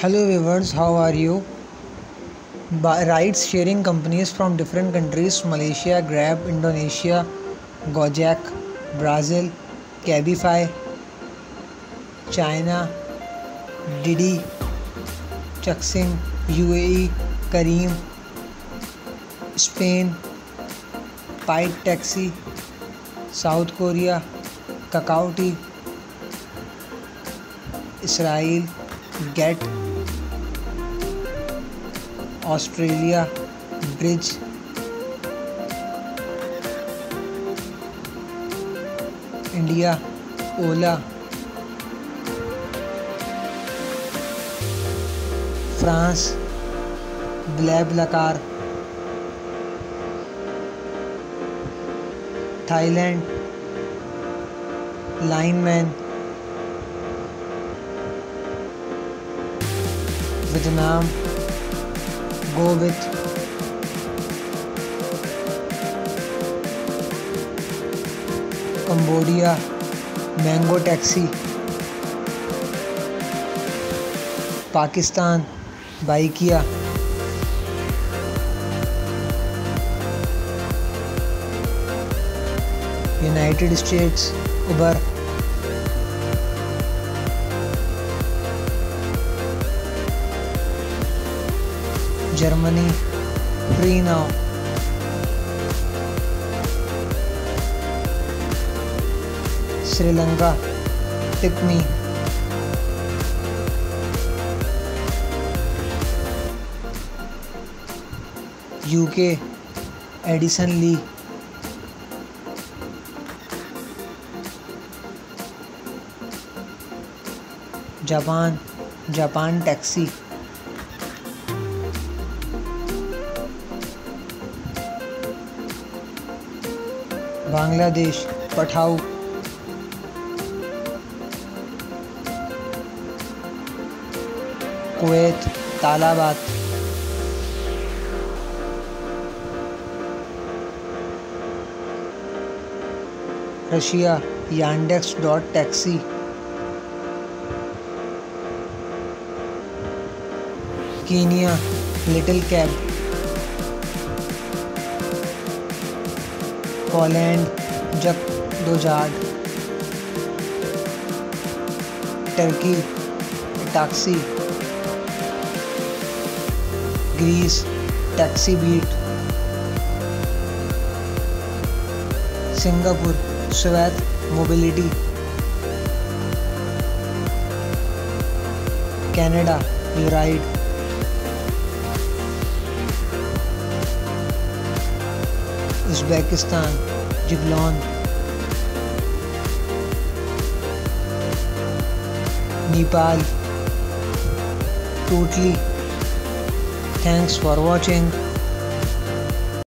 Hello viewers, how are you? Rides sharing companies from different countries: Malaysia, Grab, Indonesia, Gojek, Brazil, Cabify, China, Didi, Chuxing, UAE, Careem, Spain, Pite Taxi, South Korea, Kakao, Israel, Get, Australia, Bridge, India, Ola, France, BlaBlaCar, Thailand, Lineman, Vietnam, GoWith, Cambodia, Mango Taxi, Pakistan, Baikia, United States, Uber, Germany, FreeNow, Sri Lanka, TipMe, UK, Edison Lee, Japan Taxi, Bangladesh, Pathao, Kuwait, Talabat, Russia, Yandex.taxi, Kenya, Little Cab, Poland, Jak2Jard, Turkey, Taxi, Greece, TaxiBeat, Singapore, Swift Mobility, Canada, YouRide, Uzbekistan, Jiglon, Nepal, Tootly. Thanks for watching.